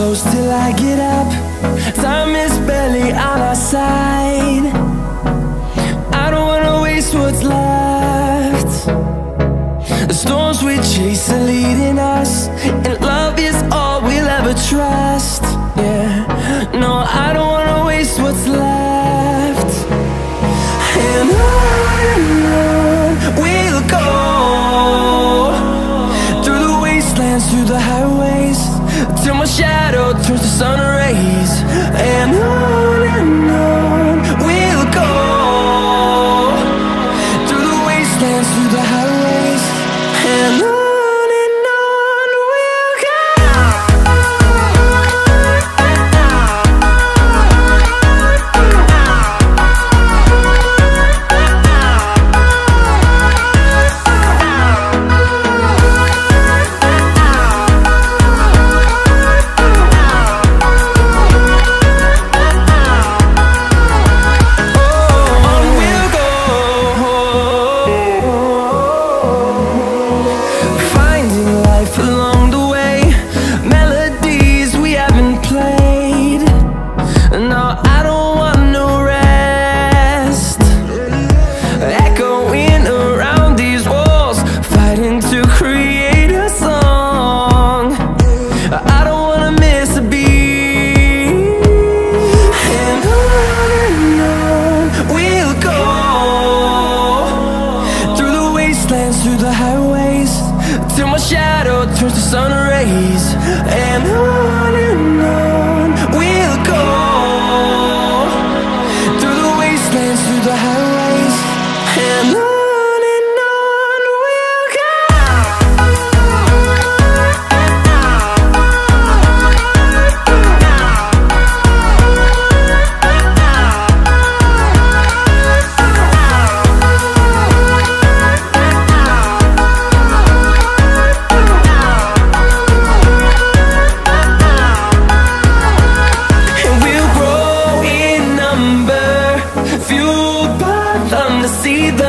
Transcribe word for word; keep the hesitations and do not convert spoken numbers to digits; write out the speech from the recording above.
close till I get up. Time is barely on our side. I don't wanna waste what's left. The storms we chase are leading us, and love is all we'll ever trust. Yeah, no, I don't wanna waste what's left. And on and on we'll go, through the wastelands, through the highways, till my shadow turns to sun rays. And on and on we'll go, through the wastelands, through the highways, and on. Through the highways, till my shadow turns to sun rays. And on and on we'll go, through the wastelands, through the highways, and on. See the